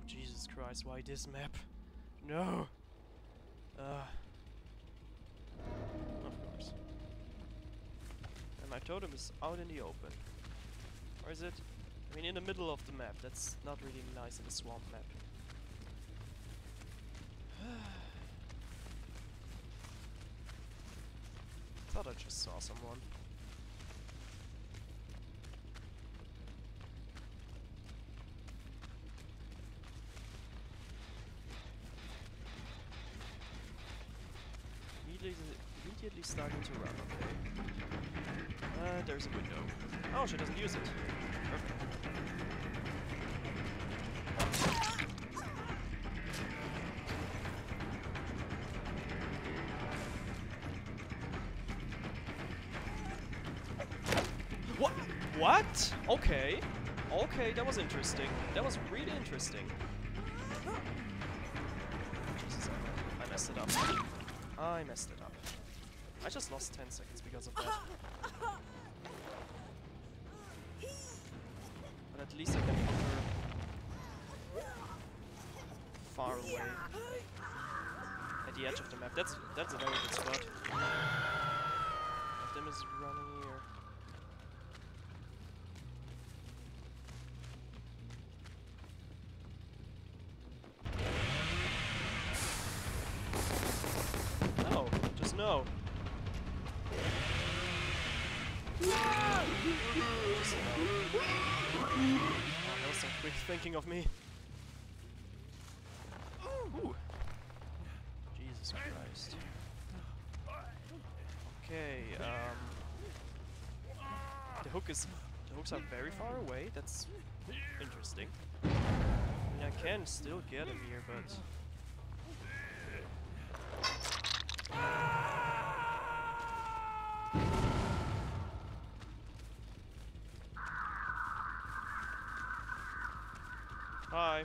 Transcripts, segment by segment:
Jesus Christ, why this map? No! Of course. And my totem is out in the open. Or is it? I mean, in the middle of the map. That's not really nice in a swamp map. Thought I just saw someone. Immediately starting to run, okay. There's a window. Oh, she doesn't use it. Perfect. What? Okay. Okay, that was interesting. That was really interesting. Jesus, I messed it up. I messed it up. I just lost 10 seconds because of that. But at least I can put her far away. At the edge of the map. That's a very good spot. One of them is running here. No. That was some quick thinking of me. Ooh. Jesus Christ. Okay, the hooks are very far away. That's interesting. I mean, I can still get him here, but hi.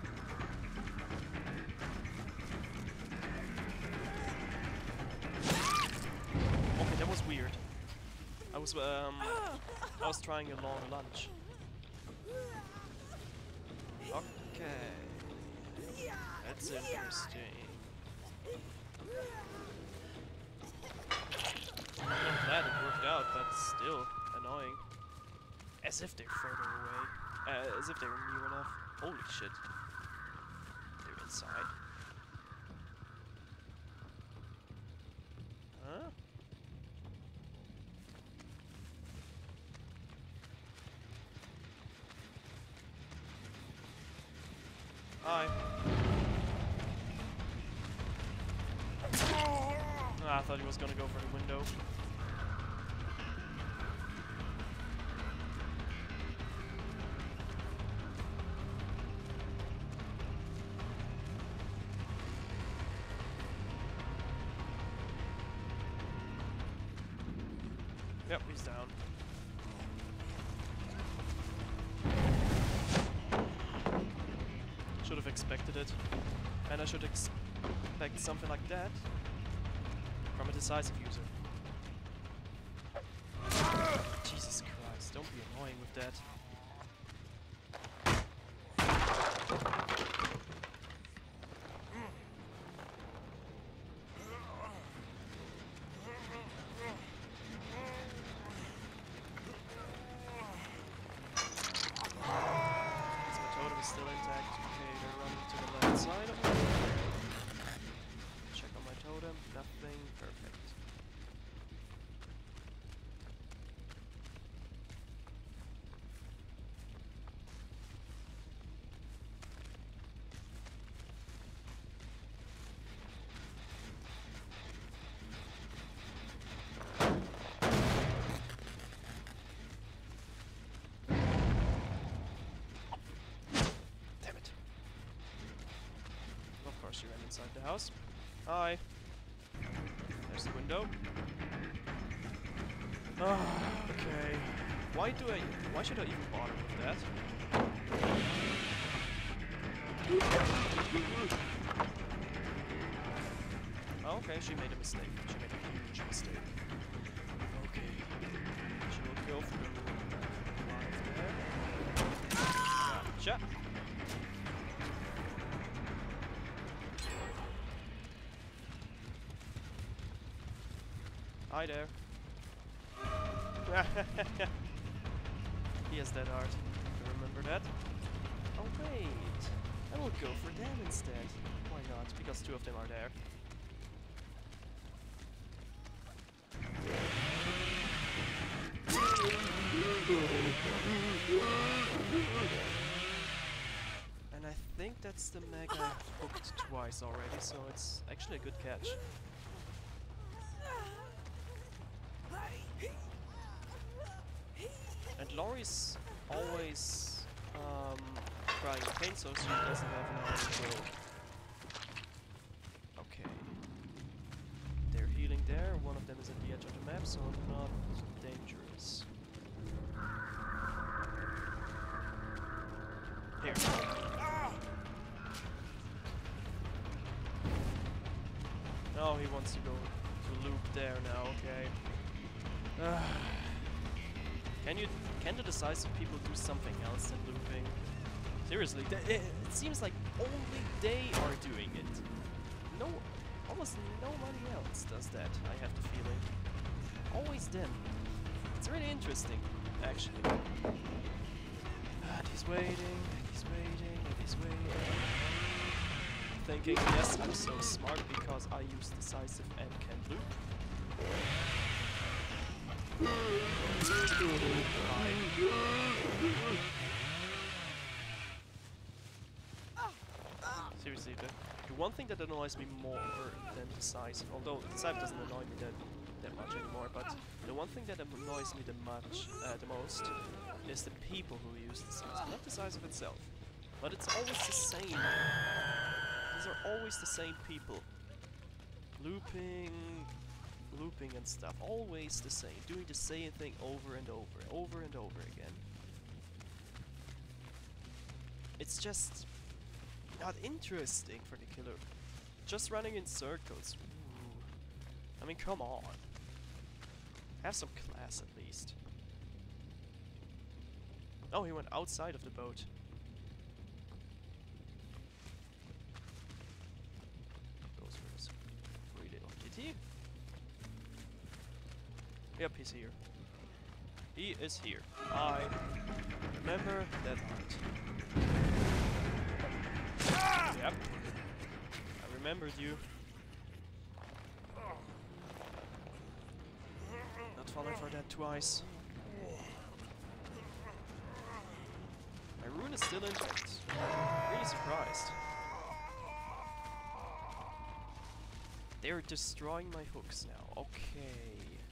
Okay, that was weird. I was trying a long lunge. Okay. That's interesting. I'm glad it worked out, but still annoying. As if they're further away. As if they were near enough. Holy shit. They're inside. Huh? Hi. Ah, I thought he was gonna go for the window. Yep, he's down. Should have expected it. And I should expect something like that from a decisive user. Jesus Christ, don't be annoying with that. Still intact. Okay, they're running to the left side of me. Check on my totem. Nothing. Perfect. Of course, you ran inside the house. Hi. There's the window. Oh, okay. Why should I even bother with that? Oh, okay, she made a mistake. She made a huge mistake. Okay. She will go for the life there. Gotcha. Hi there. He has that art. You remember that? Oh wait, I will go for them instead. Why not? Because two of them are there. And I think that's the meg I hooked twice already, so it's actually a good catch. And Laurie's always crying pain, so she doesn't have an army will. Okay. They're healing there, one of them is at the edge of the map, so not dangerous. Here. Oh, he wants to go to loop there now, okay. Can the decisive people do something else than looping? Seriously, it seems like only they are doing it. No, almost nobody else does that, I have the feeling. Always them. It's really interesting, actually. And he's waiting, and he's waiting, and he's waiting. Thinking, yes, I'm so smart because I use decisive and can loop. Seriously, the one thing that annoys me more than decisive, although decisive doesn't annoy me that much anymore, but the one thing that annoys me the most is the people who use decisive, not decisive itself, but it's always the same. These are always the same people, looping and stuff, always the same, doing the same thing over and over again. It's just not interesting for the killer. Just running in circles. Ooh. I mean, come on. Have some class at least. Oh, he went outside of the boat. Those were some free little kitty. Yep, he's here. He is here. I remember that art. Yep. I remembered you. Not falling for that twice. My rune is still intact. Really surprised. They're destroying my hooks now. Okay.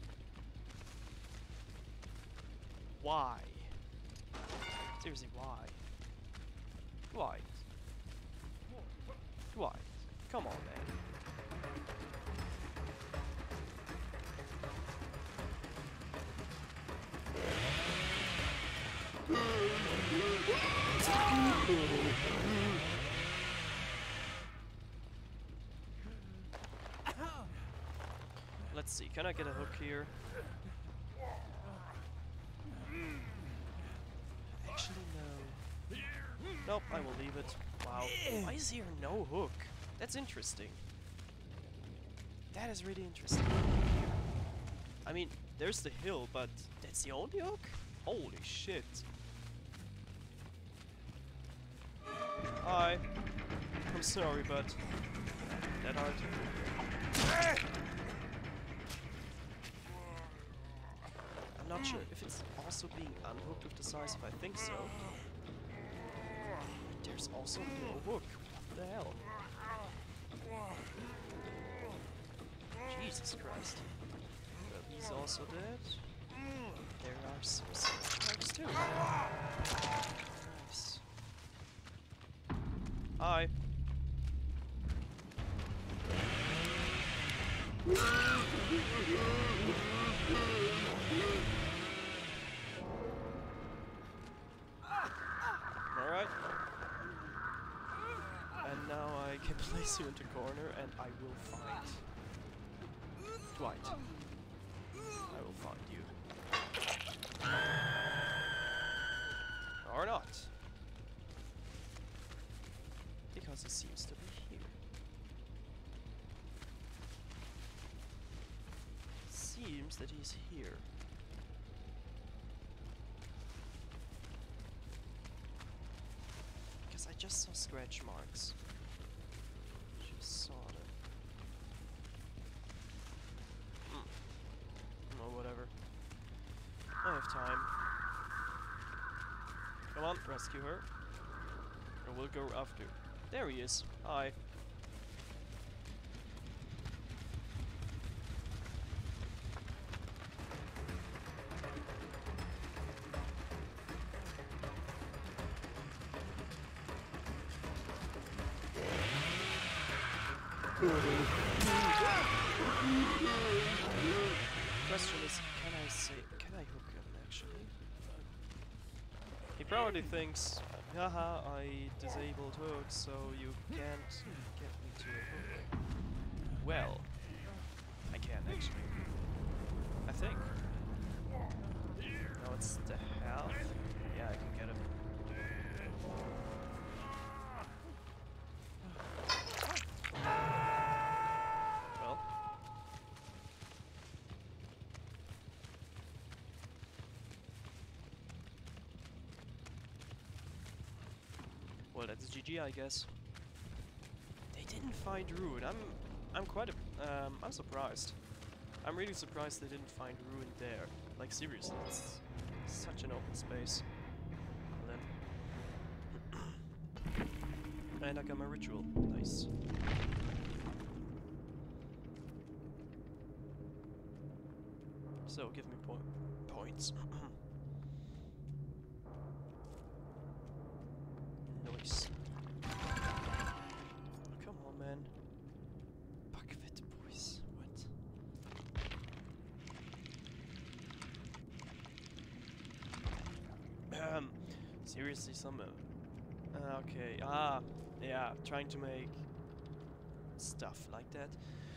Why? Seriously, why? Why? Why? Come on, man. Let's see, can I get a hook here? Actually, no. Nope, I will leave it. Wow. Why is here no hook? That's interesting. That is really interesting. I mean, there's the hill, but that's the only hook? Holy shit. Hi. I'm sorry, but that hard. I'm not sure if it's also being unhooked with decisive. I think so. But there's also no hook. What the hell? Jesus Christ. Well, he's also dead. There are some strikes too. Nice. Hi. Alright. And now I can place you into corner and I will fight. Dwight. I will find you. Or not. Because he seems to be here. Seems seems that he's here. Because I just saw scratch marks. Just saw them. Oh, whatever. I have time. Come on, rescue her. Or we'll go after. There he is. Hi. Question is, can I hook him actually? He probably thinks, haha, I disabled hook, so you can't get me to a hook. Well, I can actually. I think. Now it's the health. Yeah, I can get him. Well. Well, that's GG, I guess. They didn't find Ruin. I'm surprised. I'm really surprised they didn't find Ruin there. Like, seriously, it's such an open space. Well then. And I got my ritual. Nice. So, give me points. Nice. Come on, man. Bucket boys. What? Seriously, some. Okay. Yeah. Trying to make stuff like that.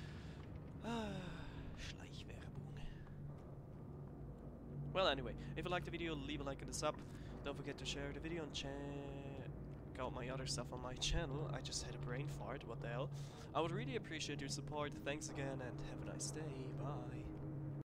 Schleichwerbung. Well, anyway, if you liked the video, leave a like and a sub. Don't forget to share the video and check out my other stuff on my channel. I just had a brain fart, what the hell. I would really appreciate your support. Thanks again and have a nice day. Bye.